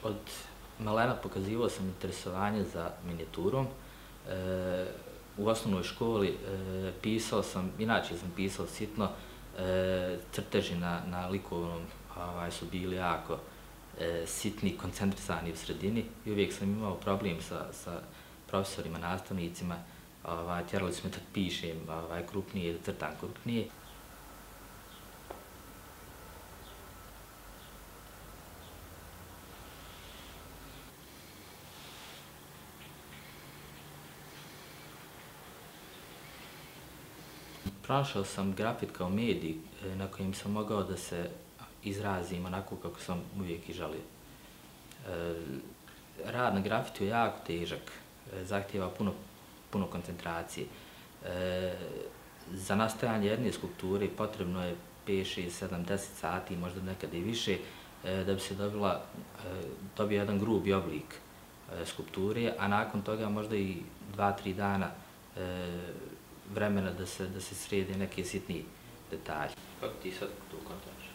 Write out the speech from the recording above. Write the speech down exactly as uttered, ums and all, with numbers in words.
Od malena pokazivao sam interesovanje za minijaturom. E, u osnovnoj školi e, pisao sam, inače sam pisao sitno, e, crteži na, na likovnom ovaj, su bili jako e, sitni, koncentrisani u sredini i uvijek sam imao problem sa, sa profesorima, nastavnicima, ovaj, tjerali su me da pišem ovaj, krupnije, da crtam krupnije. Pronašao sam grafit kao medij na kojem sam mogao da se izrazim onako kako sam uvijek i želio. E, rad na grafitu je jako težak, zahtijeva puno, puno koncentracije. E, za nastajanje jedne skulpture potrebno je pet, šest, sedam, deset sati, možda nekada i više, e, da bi se dobila, e, dobio jedan grubi oblik e, skulpture, a nakon toga možda i dva, tri dana e, vremena da se, da se srede neke sitniji detalji. Kako ti sad to kontaš?